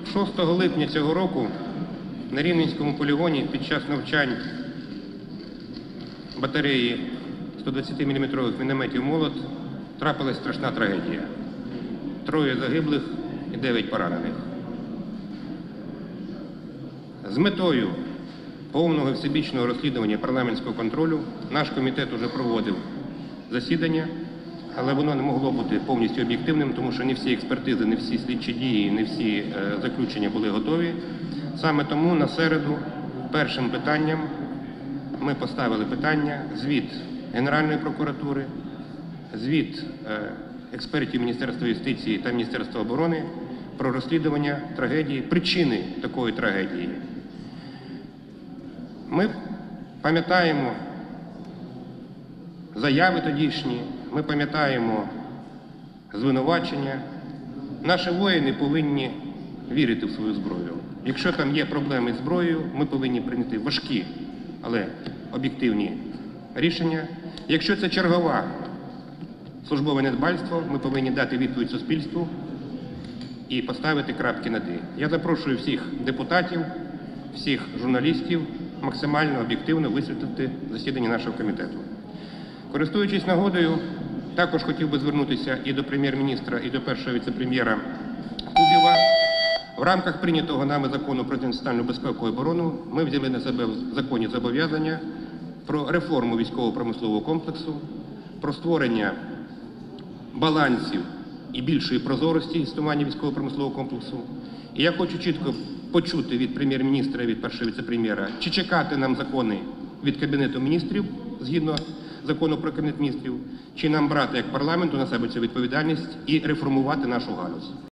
6 липня цього року на Рівненському полігоні під час навчань батареї 120-мм мінометів «Молот» трапилась страшна трагедія. 3 загиблих і 9 поранених. З метою повного і всебічного розслідування парламентського контролю наш комітет уже проводив засідання, але воно не могло бути повністю об'єктивним, тому що не всі експертизи, не всі слідчі дії, не всі заключення були готові. Саме тому на середу першим питанням ми поставили питання звіт Генеральної прокуратури, звіт експертів Міністерства юстиції та Міністерства оборони про розслідування трагедії, причини такої трагедії. Ми пам'ятаємо заяви тодішні, ми пам'ятаємо звинувачення. Наші воїни повинні вірити в свою зброю. Якщо там є проблеми з зброєю, ми повинні прийняти важкі, але об'єктивні рішення. Якщо це чергове службове недбальство, ми повинні дати відповідь суспільству і поставити крапки над «і». Я запрошую всіх депутатів, всіх журналістів максимально об'єктивно висвітлити засідання нашого комітету. Користуючись нагодою, також хотів би звернутися і до прем'єр-міністра, і до першого віце-прем'єра Кубіва. В рамках прийнятого нами закону про національну безпеку і оборону ми взяли на себе в законі зобов'язання про реформу військово-промислового комплексу, про створення балансів і більшої прозорості існування військово-промислового комплексу. І я хочу чітко почути від прем'єр-міністра і від першого віце-прем'єра, чи чекати нам закони від Кабінету міністрів, згідно закону про Кабінет міністрів, чи нам брати як парламенту на себе цю відповідальність і реформувати нашу галузь.